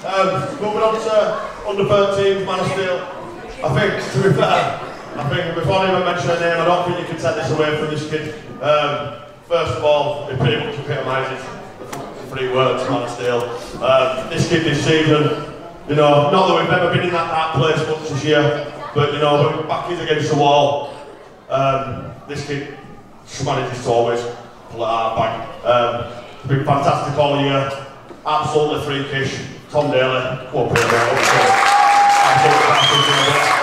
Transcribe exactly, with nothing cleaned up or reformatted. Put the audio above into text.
Um, moving on to under thirteen, Man of Steel. I think, to be fair, I think before I even mention her name, I don't think you can take this away from this kid. Um, first of all, it pretty much epitomises the three words, Man of Steel. Um, this kid this season, you know, not that we've ever been in that dark place much this year, but you know, when back is against the wall, um, this kid manages to always pull it out back. Um, it's been fantastic all year, absolutely freakish. Tom Daley, come up here, mate. Absolutely fantastic.